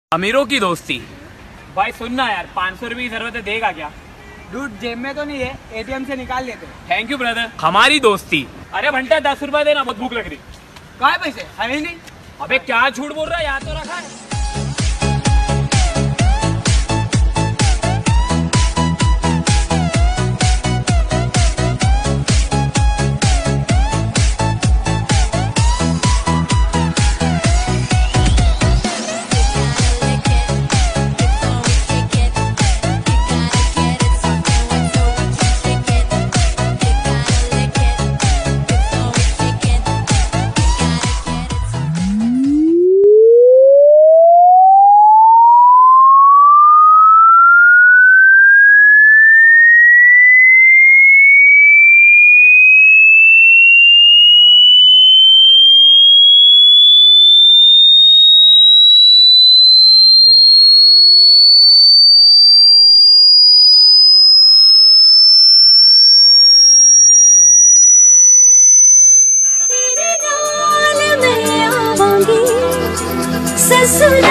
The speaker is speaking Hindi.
अमीरों की दोस्ती। भाई सुनना यार, 500 रुपये की जरूरत है, देगा क्या? डूड जेब में तो नहीं है, एटीएम से निकाल लेते। Thank you brother. हमारी दोस्ती। अरे भंटा 10 रुपए देना, बहुत भूख लग रही। कहाँ है पैसे? है ही नहीं। अबे क्या झूठ बोल रहा है, याद तो रखा है। तेरे नाल मैं आवांगी ससुर